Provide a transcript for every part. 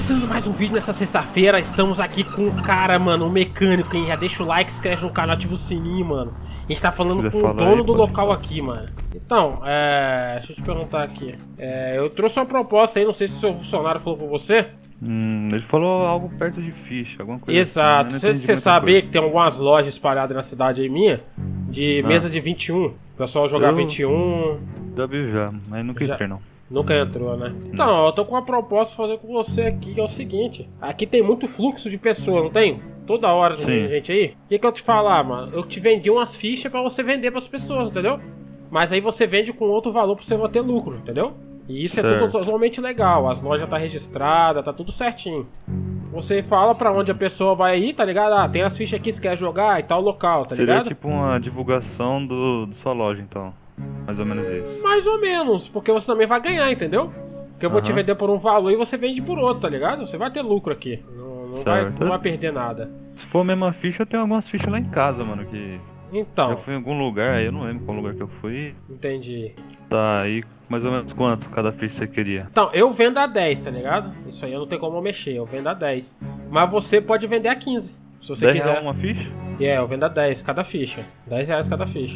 Começando mais um vídeo nessa sexta-feira, estamos aqui com um cara, mano, um mecânico, hein? Já deixa o like, se inscreve no canal, ativa o sininho, mano. A gente tá falando com o dono do local aqui, mano. Então, deixa eu te perguntar aqui. Eu trouxe uma proposta aí, não sei se o seu funcionário falou com você. Ele falou algo perto de ficha, alguma coisa. Exato, você sabia que tem algumas lojas espalhadas na cidade aí minha, de mesa de 21, o pessoal jogar 21... Já vi já, mas nunca entrei não. Nunca entrou, né? Então, eu tô com uma proposta pra fazer com você aqui, que é o seguinte. Aqui tem muito fluxo de pessoas, não tem? Toda hora tem gente aí. O que eu te falar, mano? Eu te vendi umas fichas pra você vender pras pessoas, entendeu? Mas aí você vende com outro valor pra você não ter lucro, entendeu? E isso é tudo totalmente legal. As lojas tá registradas, tá tudo certinho. Você fala pra onde a pessoa vai aí, tá ligado? Ah, tem as fichas aqui, se quer jogar e tal local, tá ligado? Seria tipo uma divulgação do sua loja, então. Mais ou menos isso. Mais ou menos, porque você também vai ganhar, entendeu? Porque eu vou te vender por um valor e você vende por outro, tá ligado? Você vai ter lucro aqui. Não vai perder nada. Se for a mesma ficha, eu tenho algumas fichas lá em casa, mano, que... Então. Eu fui em algum lugar, aí eu não lembro qual lugar que eu fui. Entendi. Tá, aí mais ou menos quanto cada ficha você queria? Então, eu vendo a 10, tá ligado? Isso aí eu não tenho como mexer, eu vendo a 10. Mas você pode vender a 15, se você quiser. Uma ficha? Eu vendo a 10 cada ficha. 10 reais cada ficha.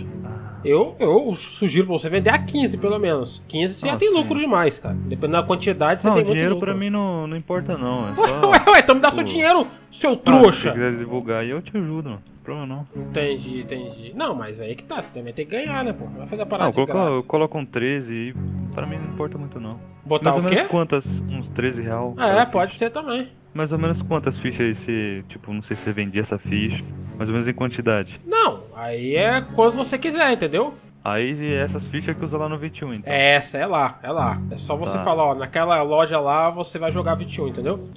Eu sugiro pra você vender a 15, pelo menos. 15 você já tem lucro demais, cara. Dependendo da quantidade, você tem muito lucro. Dinheiro pra mim não importa, não. Ué, então me dá seu dinheiro, seu trouxa. Se quiser divulgar aí, eu te ajudo, não. Problema não. Entendi. Não, mas aí que tá, você também tem que ganhar, né, pô? Não vai fazer a parada de graça. Eu coloco um 13 e pra mim não importa muito, não. Botar mais o ou quê? menos quantas? Uns 13 real. Pode ser também. Mais ou menos quantas fichas aí você, tipo, não sei se você vendia essa ficha, mais ou menos em quantidade. Não, aí é quando você quiser, entendeu? Aí essas fichas que usa lá no 21, então. Essa, é lá. É só você falar, ó, naquela loja lá você vai jogar 21, entendeu?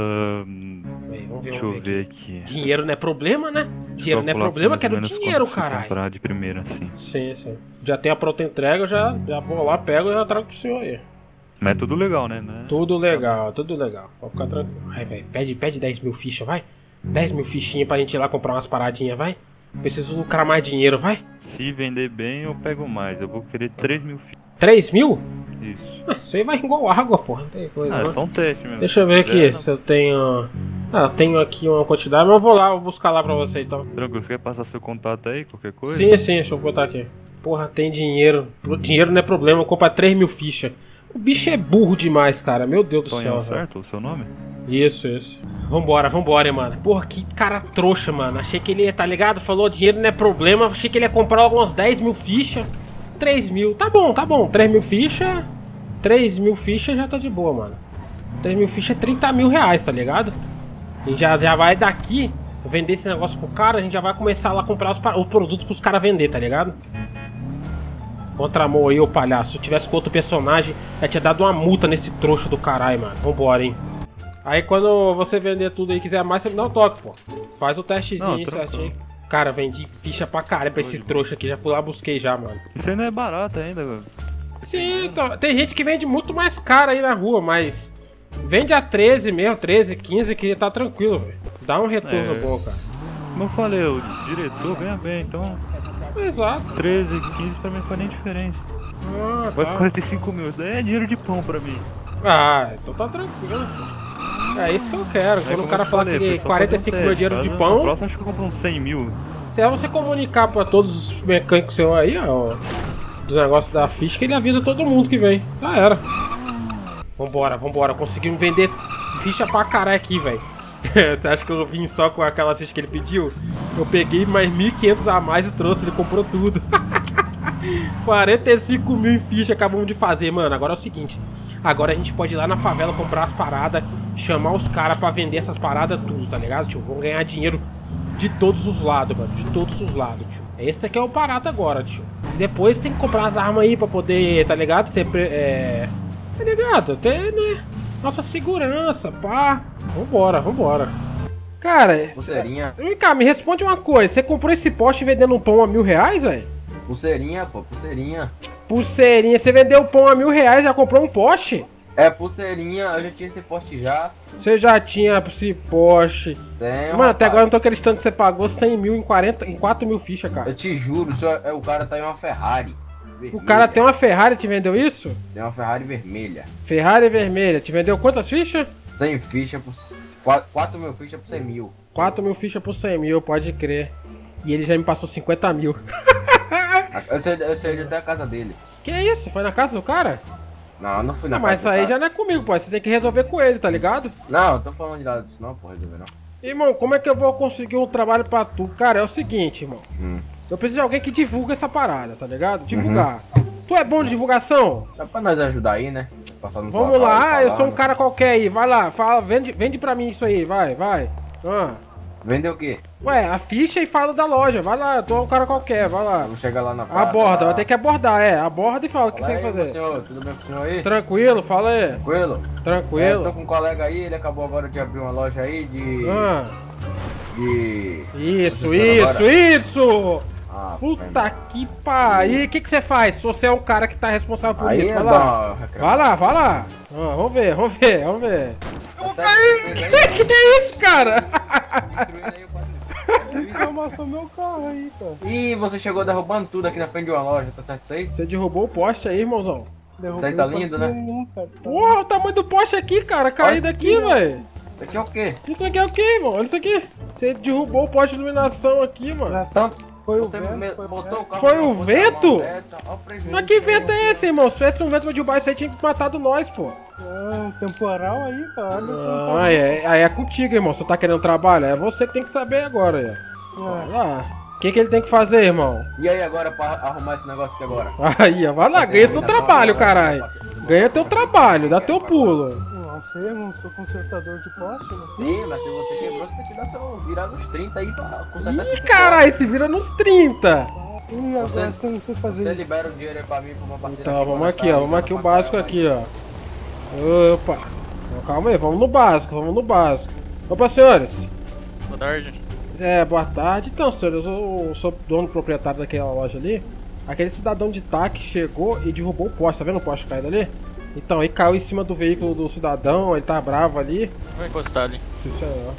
Deixa eu ver aqui. Dinheiro não é problema, né? Dinheiro não é problema, quero dinheiro, caralho. Comprar de primeira, assim. Sim. Já tem a pronta entrega, eu já vou lá, pego e já trago pro senhor aí. Mas é tudo legal, né? Tudo legal. Pode ficar tranquilo. Vai, velho, pede 10 mil fichas, vai. 10 mil fichinhas pra gente ir lá comprar umas paradinhas, vai. Preciso lucrar mais dinheiro, vai. Se vender bem, eu pego mais. Eu vou querer 3 mil fichas. 3 mil? Isso. Isso aí vai igual água, porra. Não tem coisa, é só um teste mesmo. Deixa eu ver aqui se eu tenho... eu tenho aqui uma quantidade, mas eu vou lá, vou buscar lá pra você então. Tranquilo, você quer passar seu contato aí, qualquer coisa? Sim, deixa eu botar aqui. Porra, tem dinheiro. Dinheiro não é problema, eu compro 3 mil fichas. O bicho é burro demais, cara. Meu Deus do céu. Certo? O seu nome? Isso. Vambora, hein, mano. Porra, que cara trouxa, mano. Achei que ele ia, tá ligado? Falou dinheiro não é problema. Achei que ele ia comprar algumas 10 mil fichas. 3 mil. Tá bom. 3 mil fichas. 3 mil fichas já tá de boa, mano. 3 mil fichas é 30 mil reais, tá ligado? A gente já vai daqui vender esse negócio pro cara. A gente já vai começar lá a comprar os produtos pros caras vender, tá ligado? Contramão aí, ô palhaço. Se eu tivesse com outro personagem, eu tinha dado uma multa nesse trouxa do caralho, mano. Vambora, hein. Aí quando você vender tudo aí e quiser mais, você me dá um toque, pô. Faz o testezinho aí certinho. Cara, vendi ficha pra caralho pra esse trouxa aqui. Já fui lá, busquei já, mano. Isso aí não é barato ainda, velho. Sim, então, tem gente que vende muito mais caro aí na rua, mas... Vende a 13 mesmo, 13, 15, que tá tranquilo, velho. Dá um retorno bom, cara. Como eu falei, o diretor ganha bem, então... Exato. 13, 15 pra mim não faz nem diferença. Vai 45 mil, daí é dinheiro de pão pra mim. Então tá tranquilo, pô. É isso que eu quero. Quando o cara falar que 45 mil é dinheiro de pão... O próximo acho que eu compro uns 100 mil. Se é você comunicar pra todos os mecânicos seus aí, ó, dos negócios da ficha, que ele avisa todo mundo que vem. Já era. Vambora. Conseguimos vender ficha pra caralho aqui, velho. Você acha que eu vim só com aquelas fichas que ele pediu? Eu peguei mais 1.500 a mais e trouxe, ele comprou tudo. 45 mil em ficha acabamos de fazer, mano. Agora é o seguinte, agora a gente pode ir lá na favela comprar as paradas, chamar os caras pra vender essas paradas tudo, tá ligado, tio? Vamos ganhar dinheiro de todos os lados, mano. De todos os lados, tio. Esse aqui é o parado agora, tio. Depois tem que comprar as armas aí pra poder, tá ligado? Tá ligado? Até, né? Nossa segurança, pá. Vambora. Cara, vem cá, me responde uma coisa. Você comprou esse poste vendendo um pão a R$1.000, velho? Pulseirinha, pô, pulseirinha. Pulseirinha, você vendeu o pão a R$1.000 e já comprou um poste? Pulseirinha, eu já tinha esse poste já. Você já tinha esse poste? Tem, mano, até agora eu não tô acreditando que você pagou 100 mil em 4 mil fichas, cara. Eu te juro, o cara tá em uma Ferrari. Vermelha. O cara tem uma Ferrari, te vendeu isso? Tem uma Ferrari vermelha. Ferrari vermelha, te vendeu quantas fichas? 100 fichas por... 4 mil fichas por 100 mil. 4 mil fichas por 100 mil, pode crer. E ele já me passou 50 mil. Eu sei até a casa dele. Que isso? Foi na casa do cara? Não, não fui na Não, casa mas isso do aí cara. já não é comigo, pô. Você tem que resolver com ele, tá ligado? Não, eu tô falando de nada disso não, pô, resolver não. Irmão, como é que eu vou conseguir um trabalho pra tu? Cara, é o seguinte, irmão. Eu preciso de alguém que divulga essa parada, tá ligado? Divulgar. Tu é bom de divulgação? Dá pra nós ajudar aí, né? Passar no Vamos local e lá, falar, eu sou um né? cara qualquer aí. Vai lá, fala, vende pra mim isso aí, vai. Ah. Vender o quê? Ué, a ficha e fala da loja. Vai lá, eu tô um cara qualquer, vai lá. Vamos chegar lá na praça. Aborda, lá. vai ter que abordar, aborda e fala o que Fala você tem aí, que fazer. senhor, tudo bem com o senhor aí? Tranquilo, fala aí. Tranquilo? Eu tô Tranquilo. com um colega aí, ele acabou agora de abrir uma loja aí de... Ah, de... isso! Ah, Puta que pariu. O que você faz se você é o cara que tá responsável por aí isso? Vai dá lá. uma reclamação. Vai lá. Ah, vamos ver. Eu vou cair! Que é isso, cara? Amassou meu carro aí, cara. Ih, você chegou derrubando tudo aqui na frente de uma loja, tá certo isso aí? Você derrubou o poste aí, irmãozão. Derrubei tá o lindo, passeio né? nenhum, cara. Porra, o tamanho do poste aqui, cara. Caído aqui, velho. Isso aqui é o quê? Isso aqui é o que, irmão? Olha isso aqui. Você derrubou o poste de iluminação aqui, mano. Então, Foi o você vento, botou o carro Foi na o contramão vento? dessa, ó o prejuízo. Mas que vento é esse, irmão? Se tivesse um vento pra derrubar isso aí, tinha que matado nós, pô. Um temporal aí, cara. Olha como Ah, aí é contigo, irmão. Você tá querendo trabalho? É você que tem que saber agora, aí. Vai lá. O que ele tem que fazer, irmão? E aí agora pra arrumar esse negócio aqui agora? Aí, ó, vai lá, ganha seu trabalho, caralho. Ganha teu trabalho, dá teu pulo. Não sei, eu não sou consertador de poste, né? Sim, mas se você quebrou, você tem que dar seu virar nos 30 aí pra consertar Ih, esse caralho, se vira nos 30. E agora você não sei fazer Você isso. libera o dinheiro aí pra mim, pra uma parceira. Então, vamos aqui, ó. Vamos aqui o básico aqui, ó. Opa. Então, calma aí, vamos no básico. Opa, senhores. Boa tarde. Boa tarde. Então, senhores, eu sou dono proprietário daquela loja ali. Aquele cidadão de táxi chegou e derrubou o poste, tá vendo o poste caído ali? Então, aí caiu em cima do veículo do cidadão, ele tá bravo ali. Vou encostar ali. Sim, senhor.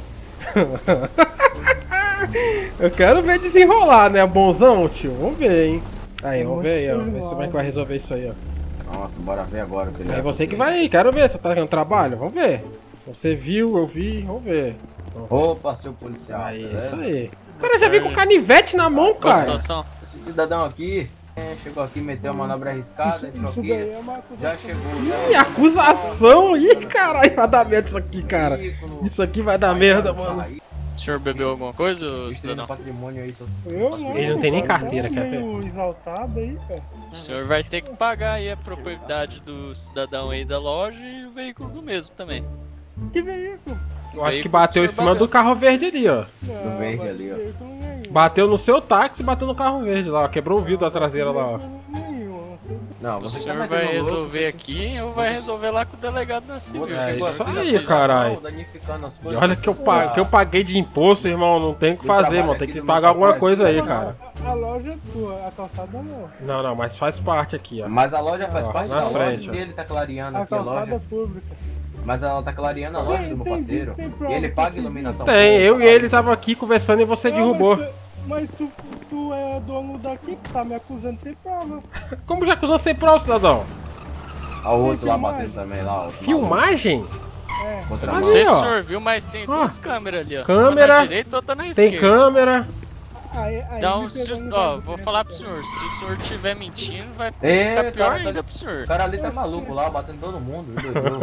Eu quero ver desenrolar, né? Bonzão, tio. Vamos ver, hein? Aí, vamos ver aí, ó. Ver como é que vai resolver isso aí, ó. Nossa, bora ver agora. É você que vai aí, quero ver. Você tá fazendo trabalho? Vamos ver. Você viu, eu vi, vamos ver. Opa, seu policial. Aí, beleza? isso aí. O cara já veio com canivete na mão, Qual a cara. situação? Esse cidadão aqui chegou aqui, meteu uma manobra arriscada, entrou Isso aqui. daí é uma coisa. Já chegou. Ih, acusação! Ih, caralho, vai dar merda isso aqui, cara. Isso aqui vai dar merda, mano. Aí, O senhor bebeu alguma coisa, ô isso cidadão? no patrimônio aí, Eu não. Ele não tem nem cara, carteira, tá quer ver? meio exaltado aí, cara. O senhor vai ter que pagar aí a propriedade do cidadão aí da loja e o veículo do mesmo também. Que veículo? Eu acho que bateu em cima do carro verde ali, ó. Não, verde mas ali, ó. veículo nenhum. Bateu no seu táxi e bateu no carro verde lá, ó. Quebrou o vidro da traseira lá, ó. Nenhum. Não, O você tá senhor metendo vai louco, resolver aqui ou vai resolver lá com o delegado da civil? você É chegou isso aqui, aí, vocês caralho. estão danificando as E coisas. olha que eu paguei de imposto, irmão. Não tem o que fazer, irmão. Tem que pagar alguma coisa aí, cara. A loja é tua, a calçada não. Não, mas faz parte aqui, ó. Mas a loja faz Ó, parte na da frente, loja ó. dele, tá clareando A aqui a calçada é loja. pública. Mas ela tá clareando a loja do meu parceiro. prova E ele que paga você iluminação. Tem, eu e pública, ele tava aqui conversando e você derrubou. Mas tu é dono daqui, tu tá me acusando sem prova. Como já acusou sem prova, cidadão? Ó, o outro lá filmagem. batendo também lá, ó. Filmagem? É. Contra Não Ali, sei se ó. o senhor viu, mas tem Ó. duas câmeras ali, ó. Câmera. Uma na direita e outra na Tem esquerda. câmera. Aí Então, me se, pegou no ó, caso vou do falar vento, pro senhor, se o senhor estiver mentindo, vai Ei, ficar pior cara, ainda pro senhor. O cara ali tá maluco lá, batendo todo mundo. doidou.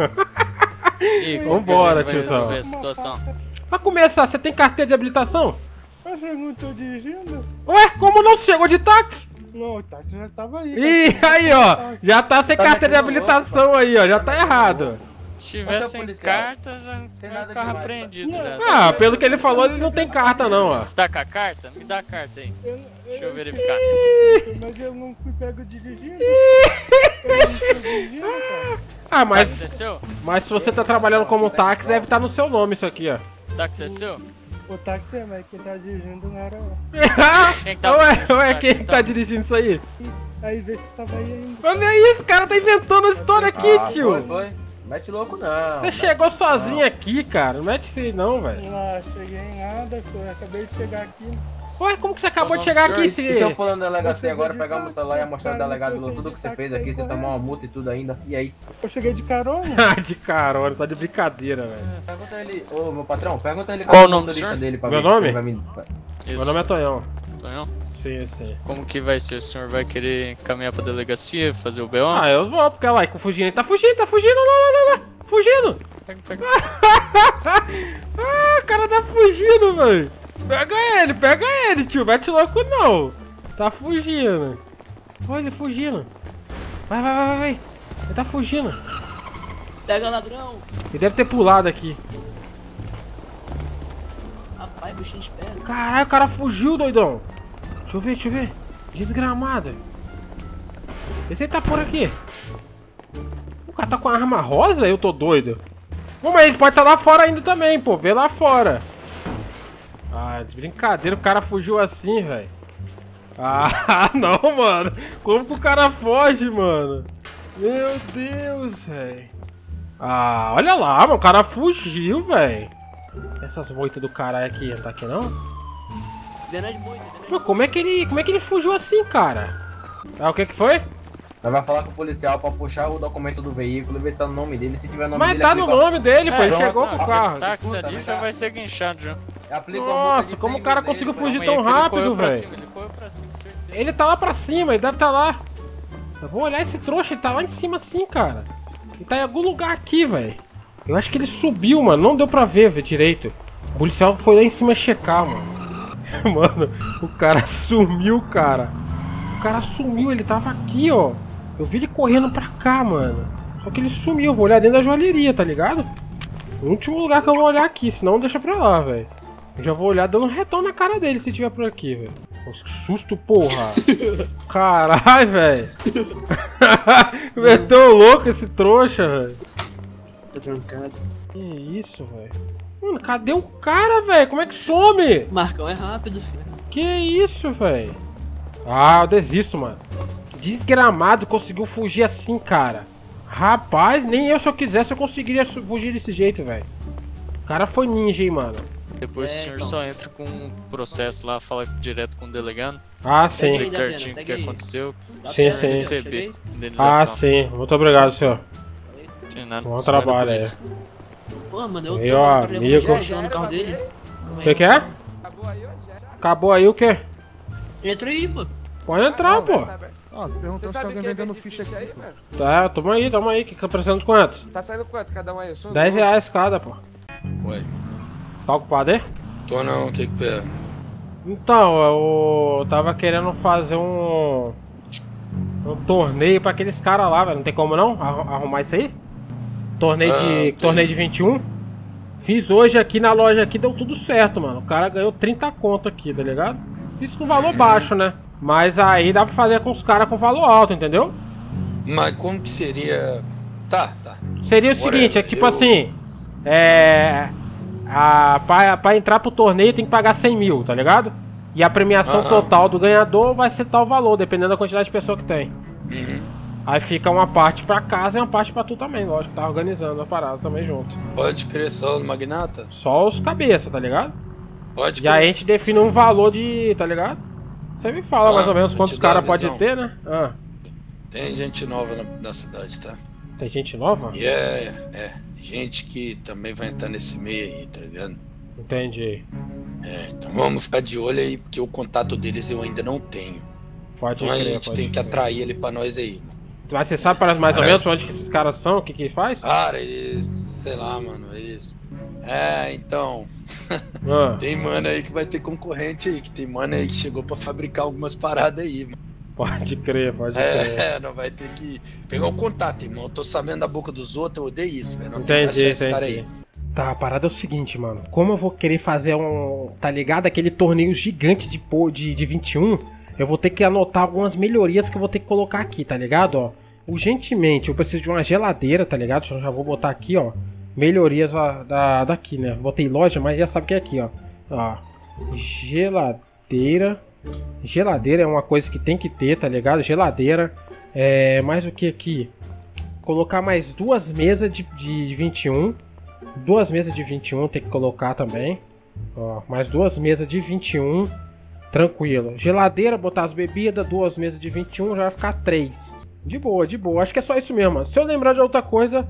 E como Vambora, que a gente vai tiozão. resolver a situação? Pra começar, você tem carteira de habilitação? Eu não tô dirigindo? Ué, como não? Você chegou de táxi? Não, o táxi já tava aí. Ih, aí, ó. Já tá sem Tá carteira de metendo habilitação aí, ó. Já tá errado. Se tiver Você é sem policial. carta, já Tem vai nada ficar demais, apreendido já. Ah, pelo que ele falou, ele não tem carta não, ó. Você tá com a carta? Me dá a carta aí. Deixa eu verificar. Mas eu não fui pego dirigindo. Eu não fui dirigindo, cara. Ah, Táxi é seu? mas se você tá trabalhando como táxi, deve estar no seu nome isso aqui, ó. Táxi é seu? O táxi é, mas quem tá dirigindo não era eu. Quem que tá dirigindo o Ué, táxi, quem que então? tá dirigindo isso aí? Aí vê se tava aí ainda. Olha isso, cara tá inventando a história aqui, tio. Foi. Mete louco não. Você chegou sozinho aqui, cara. Não mete isso aí não, velho. Não cheguei em nada, eu acabei de chegar aqui. Ué, como que você acabou de chegar aqui, Se eu se... for na delegacia agora, pegar o meu celular e mostrar o delegado tudo que você fez aqui, você tomou uma multa e tudo ainda. E aí? Eu cheguei de carona. de carona, tá de brincadeira, velho. Pergunta ele, ô meu patrão, pergunta ele Qual é o nome do motorista senhor? dele pra Meu ver nome? se ele vai me... Meu nome é Tonhão. Tonhão? Sim, sim. Como que vai ser? O senhor vai querer caminhar pra delegacia, fazer o BO? Ah, eu vou, porque lá, fugindo. Ele tá fugindo, lá. Fugindo. Pega. Ah, o cara tá fugindo, velho. Pega ele, tio. Mete louco não. Tá fugindo. Olha ele fugindo. Vai. Ele tá fugindo. Pega ladrão. Ele deve ter pulado aqui. Rapaz, bichinho esperto. Caralho, o cara fugiu, doidão. Deixa eu ver. Desgramado. Esse aí tá por aqui. O cara tá com a arma rosa? Eu tô doido. Pô, mas ele pode estar lá fora ainda também, pô. Vê lá fora. Ah, de brincadeira, o cara fugiu assim, velho. Ah, não, mano. Como que o cara foge, mano? Meu Deus, velho. Ah, olha lá, mano. O cara fugiu, velho. Essas moitas do caralho aqui, não tá aqui não? Venade muito, Pô, como é que ele fugiu assim, cara? Ah, o que foi? Nós vai falar com o policial pra puxar o documento do veículo e ver se tá no nome dele. Se tiver nome Mas dele, tá no aplica- nome dele, pô. Ele pronto, chegou com o carro. O táxi Puta, ali mas já tá. vai ser guinchado já. aplica uma multa Nossa, de como 100 o cara mil conseguiu nele, fugir vai- tão Calma aí, que rápido, ele correu pra velho? cima, Ele correu pra cima, certeza. Ele tá lá pra cima, ele deve estar lá. Eu vou olhar esse trouxa, ele tá lá em cima assim, cara. Ele tá em algum lugar aqui, velho. Eu acho que ele subiu, mano. Não deu pra ver direito. O policial foi lá em cima checar, mano. Mano, o cara sumiu, cara. O cara sumiu, ele tava aqui, ó. Eu vi ele correndo pra cá, mano. Só que ele sumiu, eu vou olhar dentro da joalheria, tá ligado? O último lugar que eu vou olhar aqui, senão deixa pra lá, velho. Eu já vou olhar dando um retão na cara dele se tiver por aqui, velho. Nossa, que susto, porra. Caralho, velho. Meteu louco esse trouxa, velho. Tá trancado. Que isso, velho. Mano, cadê o cara, velho? Como é que some? Marcão é rápido, filho. Que isso, velho? Ah, eu desisto, mano. Desgramado, conseguiu fugir assim, cara. Rapaz, nem eu, se eu quisesse, eu conseguiria fugir desse jeito, velho. O cara foi ninja, hein, mano. Depois o senhor então. só entra com um processo lá, fala direto com o delegado. Ah, Segue sim. aí, Explica Datena, certinho o segue que aí. aconteceu. Sim, sim. Receber Ah, indenização. sim. Muito obrigado, senhor. Tinha nada, Bom espera a trabalho aí. polícia. Pô, mano, eu Aí, tô ó, pra levar amigo. um já no carro dele. O que é? Acabou aí o quê? Entra aí, pô. Pode entrar, pô. Ó, perguntou se tem alguém vendendo ficha aqui. Pô. Tá, tamo aí. Que tá precisando de quantos? Tá saindo quanto cada um aí? Eu sou 10 reais cada, pô. Ué, Tá ocupado aí? tô não, o que que pega? Então, eu tava querendo fazer um torneio pra aqueles caras lá, velho. Não tem como não arrumar isso aí? Torneio tem. torneio de 21. Fiz hoje aqui na loja aqui, deu tudo certo, mano. O cara ganhou 30 conto aqui, tá ligado? Isso com valor baixo, né? Mas aí dá pra fazer com os caras com valor alto, entendeu? Mas como que seria... Tá. Seria o seguinte, é tipo assim... Pra entrar pro torneio tem que pagar 100 mil, tá ligado? E a premiação Aham. total do ganhador vai ser tal valor, dependendo da quantidade de pessoa que tem. Uhum. Aí fica uma parte pra casa e uma parte pra tu também, lógico, tá organizando a parada também junto. Pode crer só os magnata? Só os cabeça, tá ligado? Pode E aí a crer. gente define um valor de, tá ligado? Você me fala mais ou menos vou quantos te dar caras a pode visão. ter, né? Ah, Tem gente nova na cidade, tá? tem gente nova? E gente que também vai entrar nesse meio aí, tá ligado? Entendi. Então vamos ficar de olho aí, porque o contato deles eu ainda não tenho. Pode Então a crer, gente pode tem que crer. atrair ele pra nós aí. Mas você sabe mais ou Parece. menos pra onde que esses caras são, o que que faz? Cara, eles... sei lá, mano, eles... então... Ah, Tem mano aí que vai ter concorrente aí, que tem mano aí que chegou pra fabricar algumas paradas aí, mano. pode crer, pode crer. Não vai ter que pegar o contato, irmão. Eu tô sabendo da boca dos outros, eu odeio isso, velho. Não tem que Entendi, achar esse cara entendi. aí. Tá, a parada é o seguinte, mano. Como eu vou querer fazer tá ligado? Aquele torneio gigante de 21, eu vou ter que anotar algumas melhorias que eu vou ter que colocar aqui, tá ligado? Ó, urgentemente, eu preciso de uma geladeira, tá ligado? Eu já vou botar aqui, ó. Melhorias daqui, né? Botei loja, mas já sabe que é aqui, ó. Ó, geladeira. Geladeira é uma coisa que tem que ter, tá ligado? Geladeira. Mais o que aqui? Colocar mais 2 mesas de 21. 2 mesas de 21 tem que colocar também. Ó, mais 2 mesas de 21. Tranquilo. Geladeira, botar as bebidas, 2 mesas de 21, já vai ficar 3. De boa, de boa. Acho que é só isso mesmo, mano. Se eu lembrar de outra coisa,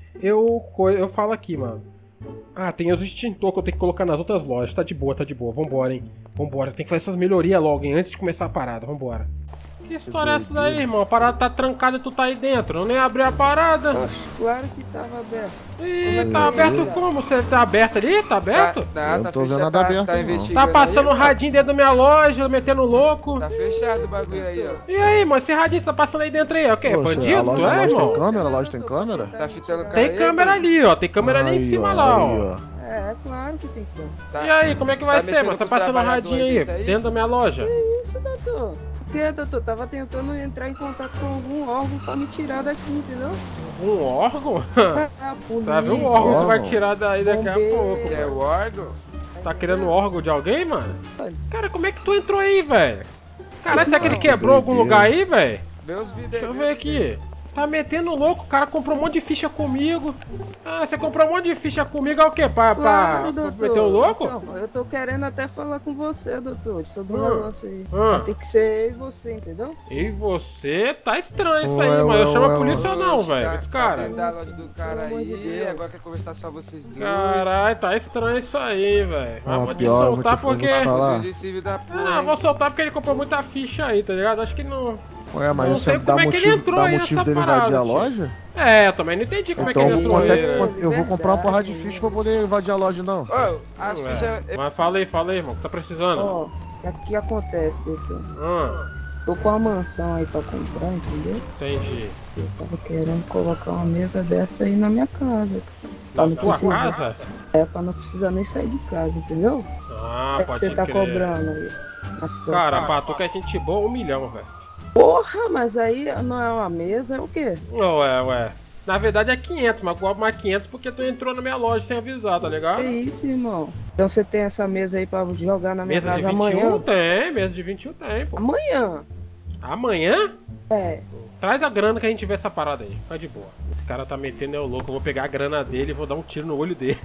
eu falo aqui, mano. Ah, tem os extintor que eu tenho que colocar nas outras lojas. Tá de boa, tá de boa. Vambora, hein. Vambora. Tem que fazer essas melhorias logo, hein, antes de começar a parada. Vambora. Que história é essa daí, irmão? A parada tá trancada e tu tá aí dentro. Eu nem abri a parada. Claro que tava aberto. Ih, tá aberto como? Você tá aberto ali? Tá aberto? Eu não tô vendo nada aberto, não. Tá passando um radinho dentro da minha loja, metendo louco. Tá fechado o bagulho aí, ó. E aí, mano, esse radinho que tá passando aí dentro aí, é o quê? Poxa, Bandido? Tu é, irmão? Tem câmera? A loja tem câmera? Tá fitando o cara Tem aí, câmera ali, ó. Tem câmera ali em cima lá, ó. É, claro que tem câmera. Tá. E aí, como é que vai Tá ser, mexendo mano? Tá com os passando um radinho aí, trabalhadores dentro da minha loja. Que isso, doutor? O que, doutor? Tava tentando entrar em contato com algum órgão pra me tirar daqui, entendeu? Um órgão? A polícia, Sabe um órgão que vai órgão. tirar daí daqui a pouco, É mano. o órgão? Tá querendo o órgão de alguém, mano? Cara, como é que tu entrou aí, velho? Caralho, será que ele quebrou algum lugar aí, velho? Meus vídeos. Deixa eu ver aqui. Tá metendo louco, o cara comprou um monte de ficha comigo. Ah, você comprou um monte de ficha comigo, é o quê? Pra Claro, doutor. meter o louco? Então, eu tô querendo até falar com você, doutor, sobre um Ah. negócio aí. Ah. Tem que ser eu e você, entendeu? E você tá estranho isso Ué, aí, mano. Eu ué, chamo a ué, polícia ou não, velho? Tá- Esse tá cara. dentro da loja do cara Pelo amor de aí, Deus. agora quer conversar só vocês dois. Caralho, tá estranho isso aí, velho. Mas Ah, vou te pior, eu soltar vou te porque. falar. Civil civil da porra, Ah, hein? vou soltar porque ele comprou muita ficha aí, tá ligado? Acho que não. Ué, mas Não isso sei dá como é que ele motivo, entrou dá aí motivo nessa dele parada, invadir a tio. loja? É, eu também não entendi como Então é que ele entrou quanto é aí. que eu vou comprar uma porrada de ficha pra poder invadir a loja, não. Ô, as fichas. É. Mas fala aí, irmão. O que tá precisando? Ó, o que acontece, doutor? Ah, Tô com uma mansão aí pra comprar, entendeu? entendi. Eu tava querendo colocar uma mesa dessa aí na minha casa. Pra Na não tua precisar. casa? É, pra não precisar nem sair de casa, entendeu? Ah, É que pode você tá crer. cobrando aí. na situação. Cara, pra tu que é gente boa, 1 milhão, velho. Porra, mas aí não é uma mesa, é o quê? Ué. Na verdade é 500, mas eu cobro mais 500 porque tu entrou na minha loja sem avisar, tá ligado? Que isso, irmão? Então você tem essa mesa aí pra jogar na minha Mesa de casa 21 amanhã? tem, mesa de 21 tem, pô. Amanhã? Amanhã? É. Traz a grana que a gente vê essa parada aí. Fica de boa. Esse cara tá metendo é o louco. Eu vou pegar a grana dele e vou dar um tiro no olho dele.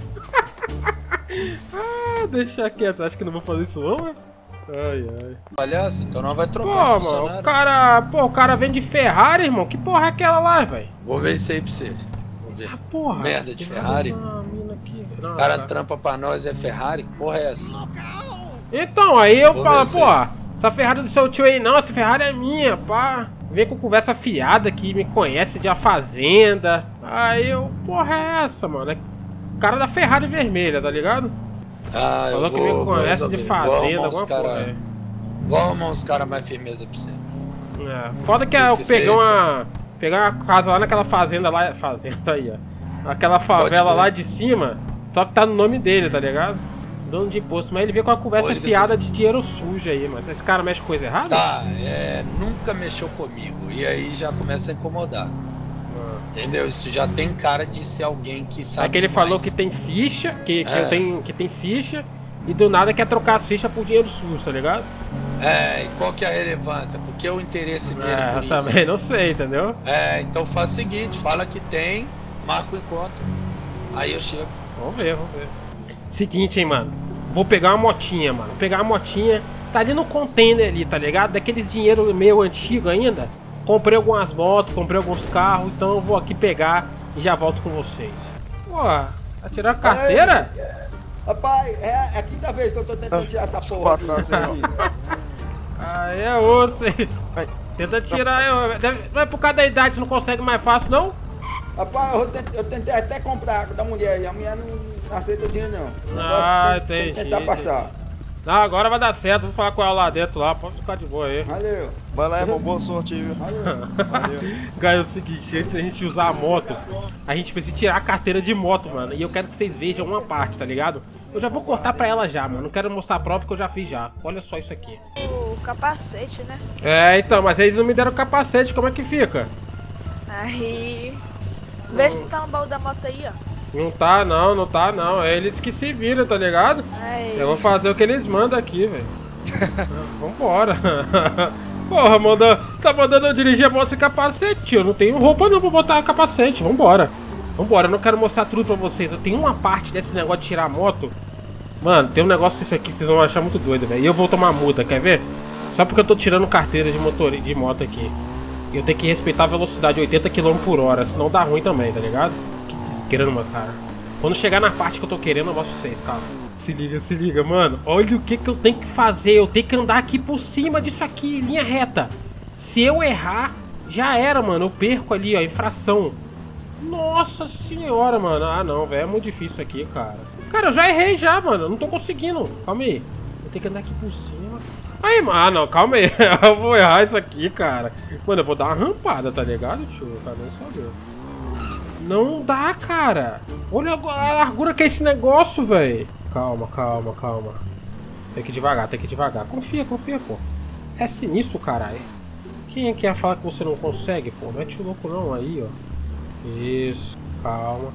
Ah, deixa quieto. Acho que não vou fazer isso não, né? Ai. Palhaço, então não vai trocar Pô, mano, funcionário. o cara vende Ferrari, irmão. Que porra é aquela lá, velho? Vou ver isso aí pra você. Vou ver. Ah, porra. Merda de Ferrari. Ah, mina aqui. Não, O cara tá. trampa pra nós, é Ferrari? Que porra é essa? Então, aí eu Vou falo, ver pô, essa Ferrari do seu tio aí não, essa Ferrari é minha, pá. Vem com conversa fiada que me conhece de A Fazenda. Aí eu, porra é essa, mano? É cara da Ferrari vermelha, tá ligado? Ah, eu Falou que vou me conhece de resolver. Fazenda, alguma cara, porra. Vou arrumar uns caras mais firmeza pra você. É, foda que eu pegar uma casa lá naquela fazenda lá, fazenda aí, ó. Aquela favela crer. lá de cima, só que tá no nome dele, tá ligado? Dono de imposto, mas ele veio com a conversa Pode fiada crer. de dinheiro sujo aí, mas esse cara mexe com coisa errada? Tá, nunca mexeu comigo. E aí já começa a incomodar. Entendeu? Isso já tem cara de ser alguém que sabe. É que ele demais. falou que tem ficha, que É. tem ficha, e do nada quer trocar as fichas por dinheiro sujo, tá ligado? É, e qual que é a relevância? Porque o interesse dele É, por eu isso. também não sei, entendeu? É, então faz o seguinte, fala que tem, marca o encontro. Aí eu chego. Vamos ver. Seguinte, hein, mano. Vou pegar uma motinha, mano. Vou pegar uma motinha. Tá ali no container ali, tá ligado? Daqueles dinheiro meio antigo ainda. Comprei algumas motos, comprei alguns carros. Então eu vou aqui pegar e já volto com vocês. Pô, vai tirar a carteira? Rapaz, é a quinta vez que eu tô tentando tirar essa porra aqui. Aí é osso, hein? Tenta tirar. Não é por causa da idade, você não consegue mais fácil, não? Rapaz, eu tentei até comprar da mulher e a mulher não aceita o dinheiro, não. Ah, Tem que entendi. tentar baixar. Não, agora vai dar certo. Vou falar com ela lá dentro lá. Pode ficar de boa aí. Valeu. Vai lá, irmão, boa sorte aí, viu? Valeu. Cara, é o seguinte, antes da gente usar a moto, a gente precisa tirar a carteira de moto, mano. E eu quero que vocês vejam uma parte, tá ligado? Eu já vou cortar pra ela já, mano. Não quero mostrar a prova que eu já fiz já. Olha só isso aqui. O capacete, né? É, então, mas eles não me deram o capacete. Como é que fica? Aí... Vê se tá no baú da moto aí, ó. Não tá não. É eles que se viram, tá ligado? É Eu vou isso. fazer o que eles mandam aqui, velho. Vambora. Porra, tá mandando eu dirigir a moto sem capacete, tio. Eu não tenho roupa não pra botar capacete. Vambora. Eu não quero mostrar tudo pra vocês. Eu tenho uma parte desse negócio de tirar a moto Mano, tem um negócio desse aqui que vocês vão achar muito doido, velho. E eu vou tomar multa, quer ver? Só porque eu tô tirando carteira de moto aqui. Eu tenho que respeitar a velocidade 80 km por hora, senão dá ruim também, tá ligado? Que desgrama, cara. Quando chegar na parte que eu tô querendo, eu mostro pra vocês, calma. Se liga, mano. Olha o que eu tenho que fazer. Eu tenho que andar aqui por cima disso aqui, em linha reta. Se eu errar, já era, mano. Eu perco ali, ó, infração. Nossa senhora, mano. Ah, não, velho. É muito difícil isso aqui, cara. Cara, eu já errei já, mano. Eu não tô conseguindo. Calma aí. Eu tenho que andar aqui por cima. Aí, mano. Não, calma aí. Eu vou errar isso aqui, cara. Mano, eu vou dar uma rampada, tá ligado, tio? Cara, não sabe. Não dá, cara. Olha a largura que é esse negócio, velho. Calma. Tem que ir devagar, Confia, pô. Você é sinistro, caralho. Quem é que ia falar que você não consegue, pô? Mete o louco não aí, ó. Isso. Calma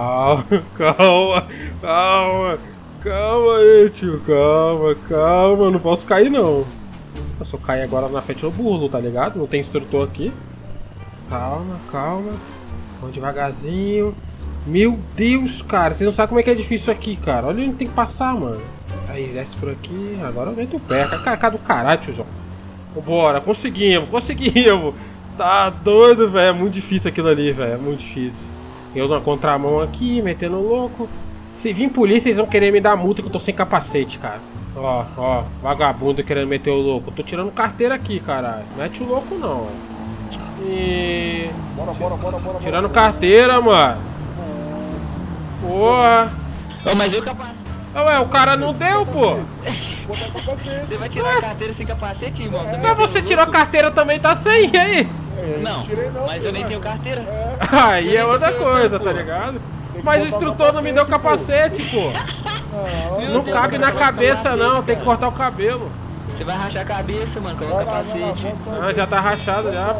aí, tio. Calma. Não posso cair, não. Se eu cair agora na frente eu burlo, tá ligado? Não tem instrutor aqui. Calma. Vamos devagarzinho. Meu Deus, cara. Vocês não sabem como é que é difícil aqui, cara. Olha onde tem que passar, mano. Aí, desce por aqui. Agora eu meto o pé. Cacá do caralho, tiozão. Vambora. Conseguimos. Tá doido, velho. É muito difícil aquilo ali, velho. É muito difícil. Eu na contramão aqui, metendo louco. Se vir polícia, eles vão querer me dar multa que eu tô sem capacete, cara. Ó. Vagabundo querendo meter o louco. Eu tô tirando carteira aqui, caralho. Mete o louco não, ó. E... Bora. Tirando carteira, mano. Porra. Mas eu capacete. Ué, o cara não deu, pô. Você vai tirar a carteira sem capacete, irmão? Mas você tirou a carteira também, tá sem, e aí? Não, mas eu nem tenho carteira. Aí é outra coisa, tá ligado? Mas o instrutor não me deu capacete, pô. Não cabe na cabeça, não. Tem que cortar o cabelo. Você vai rachar a cabeça, mano. Coloca o capacete. Ah, já tá rachado já.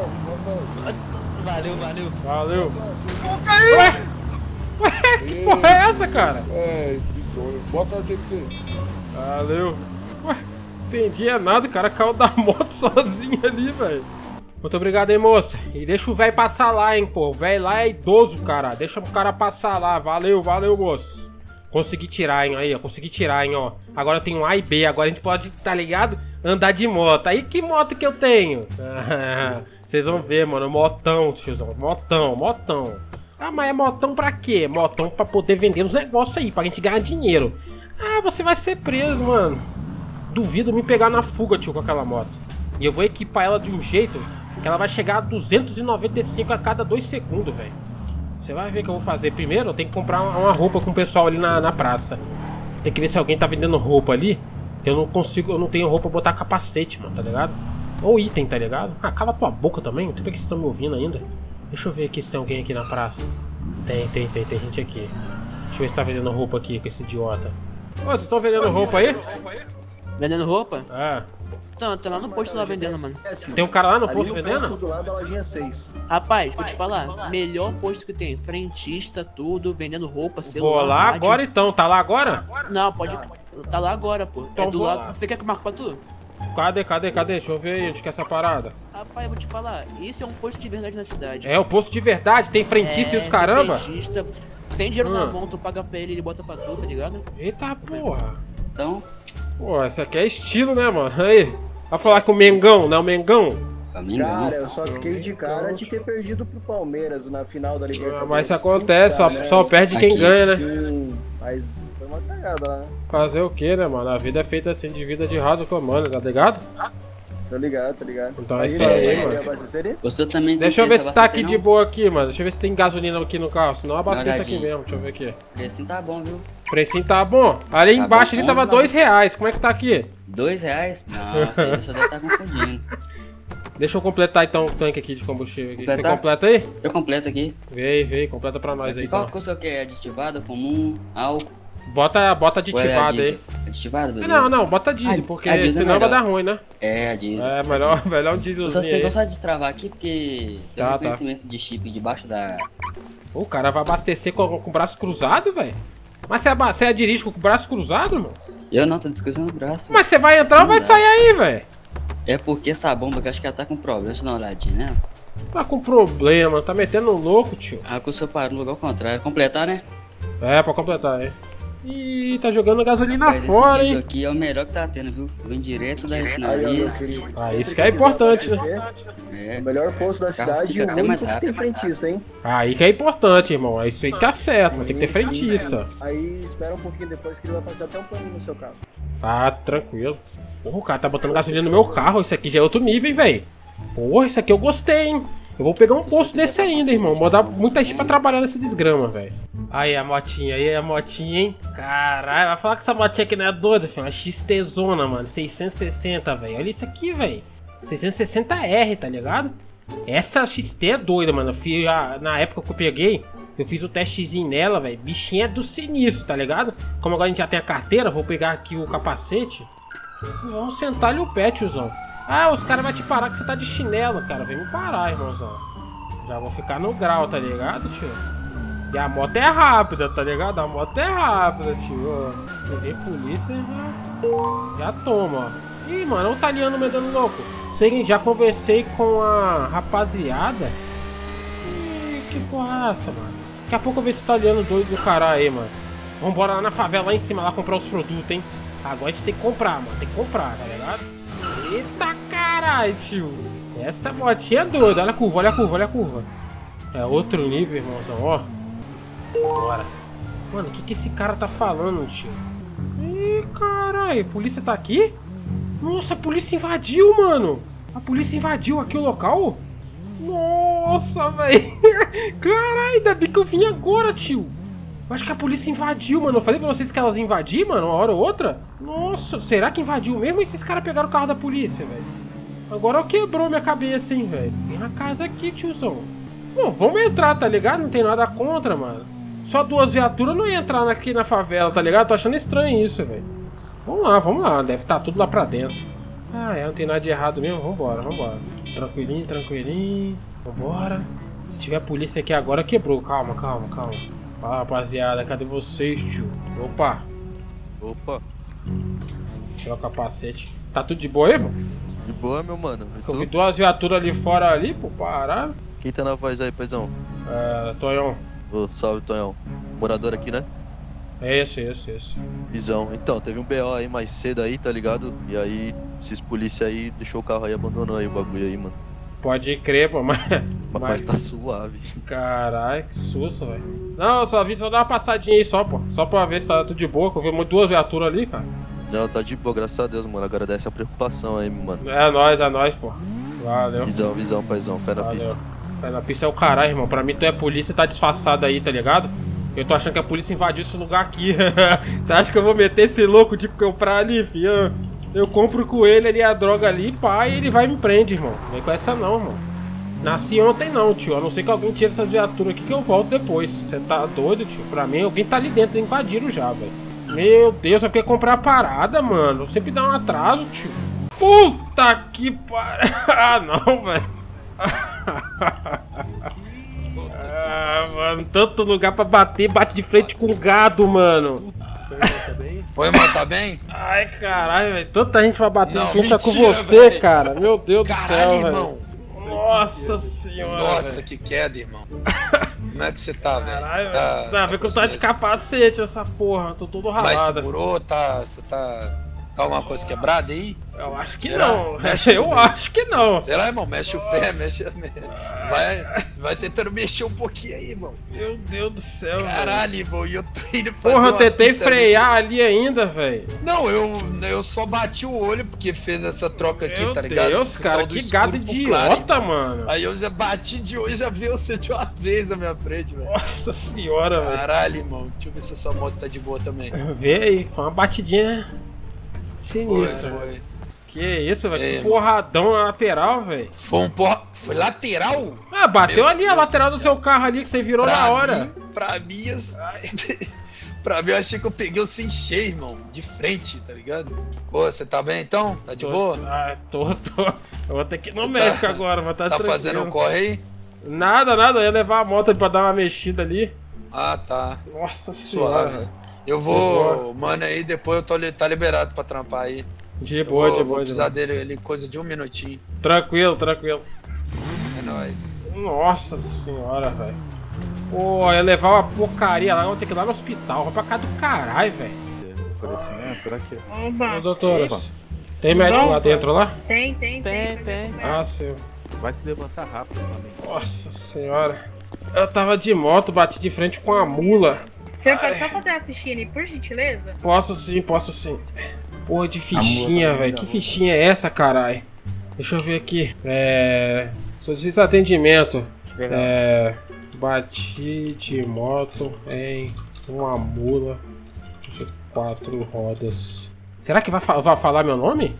Valeu. Ué, que porra é essa, cara? Boa sorte aí pra você. Valeu. Ué, entendi nada, o cara caiu da moto sozinho ali, velho. Muito obrigado aí, moça. E deixa o velho passar lá, hein, pô. O velho lá é idoso, cara. Deixa o cara passar lá. Valeu, moço. Consegui tirar, hein, aí, ó. Ó. Agora eu tenho um A e B. Agora a gente pode, tá ligado? Andar de moto. Aí que moto que eu tenho? Vocês vão ver, mano. Motão, tiozão. Motão. Ah, mas é motão pra quê? Motão pra poder vender os negócios aí, pra gente ganhar dinheiro. Ah, você vai ser preso, mano. Duvido me pegar na fuga, tio, com aquela moto. E eu vou equipar ela de um jeito que ela vai chegar a 295 a cada 2 segundos, velho. Você vai ver o que eu vou fazer. Primeiro, eu tenho que comprar uma roupa com o pessoal ali na praça. Tem que ver se alguém tá vendendo roupa ali. Eu não tenho roupa pra botar capacete, mano, tá ligado? Ou item, tá ligado? Ah, cala tua boca também. Não sei porque vocês estão me ouvindo ainda. Deixa eu ver aqui se tem alguém aqui na praça. Tem gente aqui. Deixa eu ver se tá vendendo roupa aqui com esse idiota. Ô, vocês estão vendendo roupa aí? Vendendo roupa? É. Então, tô lá no posto lá vendendo, mano. Tem um cara lá no posto vendendo? Do lado da lojinha 6. Rapaz, vou te falar. Melhor posto que tem. Frentista, tudo, vendendo roupa, celular. Vou lá rádio. agora então. Tá lá agora? Não, pode... Tá lá agora, pô. Então É do vou lado... lá. Você quer que eu marque pra tu? Cadê? Deixa eu ver aí onde que é essa parada. Rapaz, eu vou te falar. Esse é um posto de verdade na cidade. É o posto de verdade? Tem frentista e os caramba? Tem frentista. Sem dinheiro na mão, tu paga pra ele bota pra tu, tá ligado? Eita porra. Então... Pô, esse aqui é estilo, né, mano? Aí. Vai falar com o Mengão, não é o Mengão? Cara, eu só fiquei de cara de ter perdido pro Palmeiras na final da Libertadores. Mas isso acontece, só perde quem ganha, né? Sim, mas foi uma cagada lá, né? Fazer o que, né, mano? A vida é feita assim, de vida de raso comando, tá ligado? Tô ligado. Então é isso aí, mano. Você também. Deixa eu ver se tá aqui de boa aqui, mano. Deixa eu ver se tem gasolina aqui no carro, senão abasteço aqui mesmo. Deixa eu ver aqui. O precinho tá bom, viu? O precinho tá bom. Ali embaixo ali tava R$2. Como é que tá aqui? R$2? Nossa, aí você deve estar confundindo. Deixa eu completar então o tanque aqui de combustível aqui. Você completa aí? Eu completo aqui. Vem, completa pra nós aí. Qual que o seu que é? Aditivado, comum, álcool? Bota aditivado aí. Aditivado, beleza? Não, bota diesel, porque senão vai dar ruim, né? É, a diesel. É, melhor um dieselzinho aí. Eu só destravar aqui porque tem um conhecimento de chip debaixo da... O cara vai abastecer com o braço cruzado, velho? Mas você dirige com o braço cruzado, mano? Eu não, tô descruzando o braço. Mas você vai entrar ou vai sair aí, velho? É porque essa bomba que eu acho que ela tá com problema, deixa eu dar uma olhadinha, né? Tá com problema, tá metendo louco, tio. Ah, que o senhor parou no lugar ao contrário. Completar, né? É, pra completar aí. Ih, tá jogando gasolina Rapaz, fora, esse hein? aqui é o melhor que tá tendo, viu? Vem direto da Aí, ó, refinaria. meu querido. Ah, isso que é importante, né? É. O melhor posto da cidade e o fica até mais único que tem rápido. frentista, hein? Aí que é importante, irmão. É isso aí que tá certo, mas tem que ter frentista. Aí espera um pouquinho depois que ele vai passar até um paninho no seu carro. Ah, tranquilo. Porra, o cara tá botando gasolina no meu carro. Isso aqui já é outro nível, hein, velho. Porra, isso aqui eu gostei, hein. Eu vou pegar um posto desse ainda, irmão. Botar muita gente pra trabalhar nesse desgrama, velho. Aí a motinha, hein? Caralho, vai falar que essa motinha aqui não é doida, filho. Uma XT-zona, mano. 660, velho. Olha isso aqui, velho. 660R, tá ligado? Essa XT é doida, mano. Na época que eu peguei, eu fiz o testezinho nela, velho. Bichinha é do sinistro, tá ligado? Como agora a gente já tem a carteira, vou pegar aqui o capacete. Vamos sentar-lhe o pé, tiozão. Ah, os caras vão te parar que você tá de chinelo, cara. Vem me parar, irmãozão. Já vou ficar no grau, tá ligado, tio? E a moto é rápida, tá ligado? A moto é rápida, tio. Se vem polícia, já toma, ó. Ih, mano, o italiano me dando louco. Seguinte, já conversei com a rapaziada. Ih, que porra é essa, mano? Daqui a pouco eu vejo esse italiano doido do caralho aí, mano. Vambora lá na favela, lá em cima, lá comprar os produtos, hein? Agora a gente tem que comprar, mano. Tem que comprar, tá ligado? Eita caralho, tio. Essa motinha é doida. Olha a curva, olha a curva, olha a curva. É outro nível, irmãozão, ó. Bora. Mano, o que esse cara tá falando, tio? Ih, caralho. A polícia tá aqui? Nossa, a polícia invadiu, mano. A polícia invadiu aqui o local? Nossa, velho. Caralho, ainda bem que eu vim agora, tio. Eu acho que a polícia invadiu, mano. Eu falei pra vocês que elas invadiam, mano, uma hora ou outra. Nossa, será que invadiu mesmo? E esses caras pegaram o carro da polícia, velho? Agora quebrou minha cabeça, hein, velho. Tem na casa aqui, tiozão. Bom, vamos entrar, tá ligado? Não tem nada contra, mano. Só 2 viaturas não ia entrar aqui na favela, tá ligado? Tô achando estranho isso, velho. Vamos lá. Deve estar tudo lá pra dentro. Ah, não tem nada de errado mesmo. Vambora. Tranquilinho, tranquilinho. Vambora. Se tiver polícia aqui agora, quebrou. Calma. Fala, rapaziada, cadê vocês, tio? Opa. Tirar o capacete. Tá tudo de boa aí, mano? De boa, meu mano. Eu vi 2 viaturas ali fora ali, pô, pararam. Quem tá na voz aí, paizão? Tonhão. Ô, salve, Tonhão. Morador aqui, né? É esse. Visão. Então, teve um BO aí mais cedo aí, tá ligado? E aí, esses polícia aí deixou o carro aí, abandonou aí o bagulho aí, mano. Pode crer, pô, mas tá suave. Caralho, que susto, velho. Não, eu só vi só dar uma passadinha aí só, pô. Só pra ver se tá tudo de boa, que eu vi 2 viaturas ali, cara. Não, tá de boa, graças a Deus, mano. Agora dá essa preocupação aí, mano. É nóis, pô. Valeu. Visão, paizão. Fé na pista. Fé na pista é o caralho, irmão. Pra mim tu é polícia e tá disfarçado aí, tá ligado? Eu tô achando que a polícia invadiu esse lugar aqui. Você acha que eu vou meter esse louco de comprar ali, filho? Eu compro com ele ali a droga ali, pá, e ele vai e me prende, irmão. Não vem com essa não, irmão. Nasci ontem não, tio. A não ser que alguém tire essas viaturas aqui que eu volto depois. Você tá doido, tio? Pra mim, alguém tá ali dentro, invadiram já, velho. Meu Deus, eu queria comprar a parada, mano. Sempre dá um atraso, tio. Puta que pariu. Ah, não, velho. Ah, mano, tanto lugar pra bater, bate de frente com gado, mano. Oi, mano, tá bem? Ai, caralho, velho. Tanta gente vai bater de frente com mentira, você, véio. cara. Meu Deus do céu, velho. Irmão. Nossa senhora. Nossa, véio. que queda, irmão. Como é que você tá, velho? Caralho, velho. Tá vendo que eu tô de capacete essa porra. Tô todo ralado. Mas segurou, você tá alguma coisa quebrada aí? Eu acho que Será? não. Eu acho que não. Sei lá, irmão, mexe o pé, mexe. Vai tentando mexer um pouquinho aí, irmão. Meu Deus do céu, caralho, irmão, e eu tô indo fazer. Porra, eu tentei frear ali ainda, velho. Não, eu só bati o olho porque fez essa troca aqui, tá ligado? Meu Deus, cara, que gado idiota, mano. Aí eu já bati de olho e já vi você de uma vez na minha frente, velho. Nossa senhora, velho. Caralho, irmão. Deixa eu ver se a sua moto tá de boa também. Vê aí, foi uma batidinha sinistra. Foi. Que isso, velho? Que porradão na lateral, velho. Foi Foi lateral? Ah, bateu ali a lateral do seu carro ali que você virou na hora. Pra mim, eu achei que eu peguei o sem cheio, irmão. De frente, tá ligado? Pô, você tá bem então? Tá de boa? Ah, tô. Eu vou ter que ir no médico agora, mas tá tranquilo. Tá fazendo um corre aí? Nada, eu ia levar a moto pra dar uma mexida ali. Ah, tá. Nossa senhora. Eu vou, mano, aí depois tá liberado pra trampar aí. De boa, de boa. Vou precisar dele ali, coisa de 1 minutinho. Tranquilo. É nóis. Nossa senhora, velho. Pô, eu ia levar uma porcaria lá, eu vou ter que ir lá no hospital. Vai pra casa do caralho, velho. Será que... Ô, doutoras, tem médico lá dentro lá? Tem. Ah, sim. Vai se levantar rápido também. Nossa senhora. Eu tava de moto, bati de frente com a mula. Você pode só fazer a fichinha ali, por gentileza? Posso sim. Porra de fichinha, velho. Que fichinha é essa, caralho? Deixa eu ver aqui. Solicito atendimento. Bati de moto em uma mula de 4 rodas. Será que vai falar meu nome?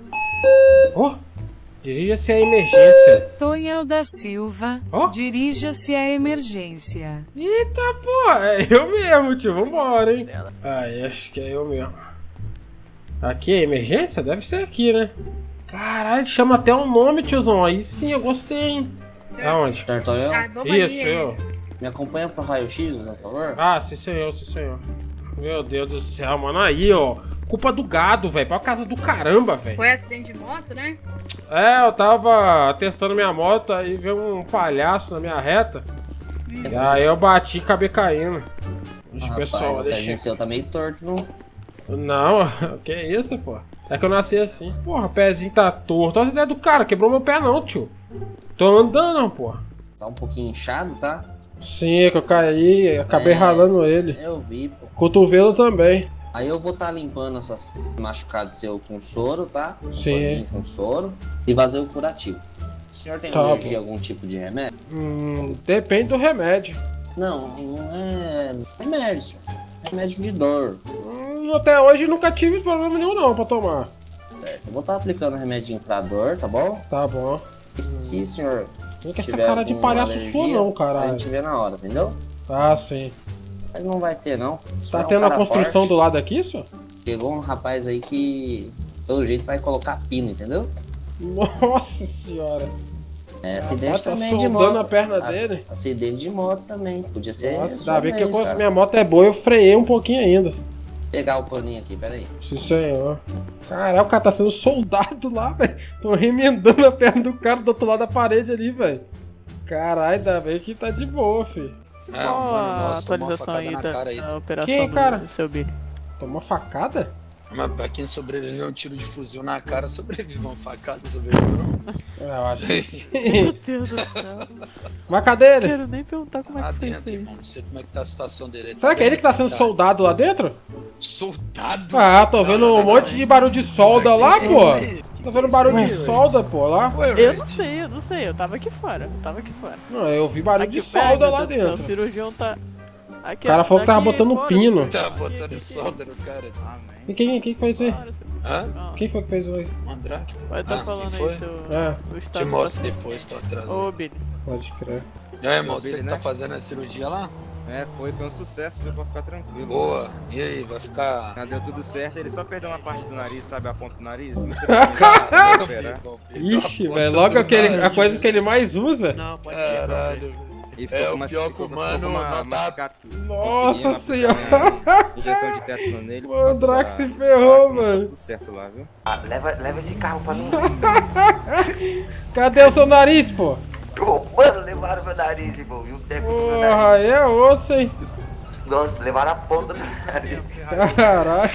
Oh! Dirija-se à emergência. Tonhão da Silva, dirija-se à emergência. Eita, porra, é eu mesmo, tio. Vambora, hein? Acho que é eu mesmo. Aqui é emergência? Deve ser aqui, né? Caralho, chama até o nome, tiozão. Aí sim, eu gostei, hein? Aonde? Isso, eu. Me acompanha pro raio-x, por favor? Ah, sim senhor. Meu Deus do céu, mano. Aí, ó. Culpa do gado, velho. Pra casa do caramba, velho. Foi acidente de moto, né? Eu tava testando minha moto, aí veio um palhaço na minha reta. E aí eu bati e acabei caindo. Pessoal, o seu tá meio torto, não? Não, que isso, pô. É que eu nasci assim. Porra, o pezinho tá torto. Olha as ideias do cara, quebrou meu pé não, tio. Tô andando, pô. Tá um pouquinho inchado, tá? Sim, é que eu caí, acabei ralando ele. Eu vi, pô. Cotovelo também. Aí eu vou estar limpando essas machucados seu com soro, tá? Sim. Com soro e fazer o curativo. O senhor tem alergia a algum tipo de remédio? Depende do remédio. Não é remédio, senhor. Remédio de dor. Até hoje nunca tive problema nenhum não pra tomar. Certo, eu vou estar aplicando remedinho pra dor, tá bom? Tá bom. E se, senhor, não quer essa cara de palhaço sua não, caralho. A gente vê na hora, entendeu? Ah, sim. Mas não vai ter, não. Tá tendo a construção forte do lado aqui, senhor? Chegou um rapaz aí que, pelo jeito, vai colocar pino, entendeu? Nossa senhora. Acidente tá também de moto. A perna dele. Acidente de moto também. Podia ser. Nossa, ainda bem que minha moto é boa, eu freiei um pouquinho ainda. Vou pegar o paninho aqui, peraí. Sim, senhor. Caralho, o cara tá sendo soldado lá, velho. Tô remendando a perna do cara do outro lado da parede ali, velho. Caralho, ainda bem que tá de boa, filho. Qual a atualização aí da operação do seu Billy? Tomou facada? Mas pra quem sobreviveu um tiro de fuzil na cara, sobreviveu uma facada, sobreviveu não? Eu acho que sim. Meu Deus do céu. Mas cadê ele? Não quero nem perguntar como é que foi isso aí. Irmão, não sei como é que tá a situação dele. Será que é ele que tá sendo soldado lá dentro? Soldado? Ah, tô vendo um monte de barulho de solda lá, pô. Tô vendo barulho de solda, pô, lá. Eu não sei, eu tava aqui fora. Não, eu vi barulho de solda lá dentro. O cirurgião tá... O cara falou que tava botando pino. Tá botando solda no cara. E quem fez isso aí? Hã? Quem foi que fez isso aí? O Andrade. Vai estar falando aí seu Te mostro depois, tô atrasado. Ô, Billy. Pode crer. E aí, irmão, você que tá fazendo a cirurgia lá? Foi um sucesso, viu, pra ficar tranquilo. Boa. E aí, vai ficar... Deu tudo certo, ele só perdeu uma parte do nariz, sabe, a ponta do nariz? Ixi, velho, logo a coisa que ele mais usa. Não, pode Caralho. E ficou o pior que o mano... Nossa senhora! Injeção de tétano nele. O Andrax se ferrou, mano. Tudo certo lá, viu? Leva esse carro pra mim. Cadê o seu nariz, pô? Mano, levaram meu nariz, irmão. E o teco do meu nariz. Porra, aí é osso, hein? Nossa, levaram a ponta do nariz. Caralho.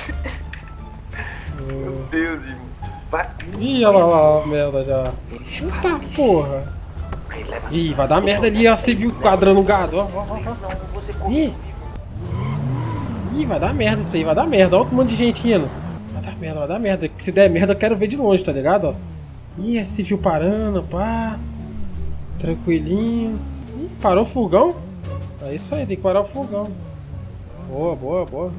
Meu Deus, irmão. Ih, olha lá, merda já. Eita porra. Ih, vai dar merda ali, ó. Você viu quadrando o gado, ó. Ih, vai dar merda isso aí, vai dar merda. Olha um monte de gente indo. Vai dar merda. Se der merda, eu quero ver de longe, tá ligado? Ó. Ih, esse civil parando, pá. Tranquilinho. Ih, parou o fogão? É isso aí, tem que parar o fogão. Boa.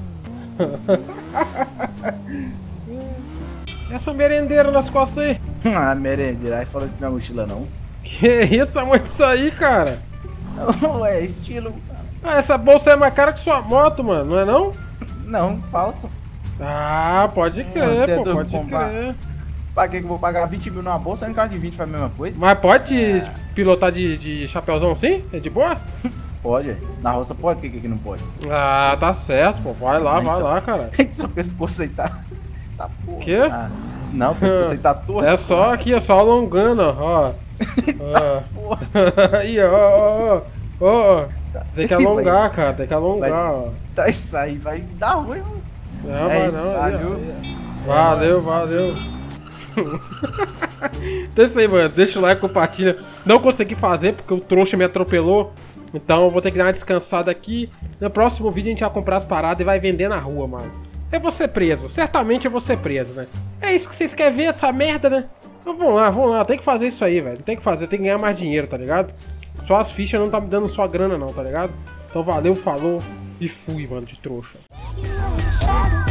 E essa merendeira nas costas aí? Ah, merendeira, aí falou isso na minha mochila não. Que isso, é muito isso aí, cara? É estilo. Ah, essa bolsa é mais cara que sua moto, mano, não é não? Não, falsa. Ah, pode crer, pô, pode crer. Pra que eu vou pagar 20 mil numa bolsa? Um carro de 20 faz a mesma coisa? Mas pode pilotar de chapéuzão sim? É de boa? Pode, na roça pode, por que não pode? Ah, tá certo, pô, vai lá, cara. Seu pescoço aí tá porra. Quê? Não, o pescoço aí tá torto. É só aqui, é só alongando, ó. Aí, ó. Tem que alongar, cara, tem que alongar, ó. Tá, isso aí vai dar ruim, mano. Não, vai não. Valeu. Então é isso aí, mano. Deixa o like, compartilha. Não consegui fazer porque o trouxa me atropelou. Então eu vou ter que dar uma descansada aqui. No próximo vídeo a gente vai comprar as paradas e vai vender na rua, mano. Eu vou ser preso. Certamente eu vou ser preso, né? É isso que vocês querem ver, essa merda, né? Então vamos lá. Tem que fazer isso aí, velho. Tem que fazer, tem que ganhar mais dinheiro, tá ligado? Só as fichas não tá me dando só grana não, tá ligado? Então valeu, falou e fui, mano, de trouxa.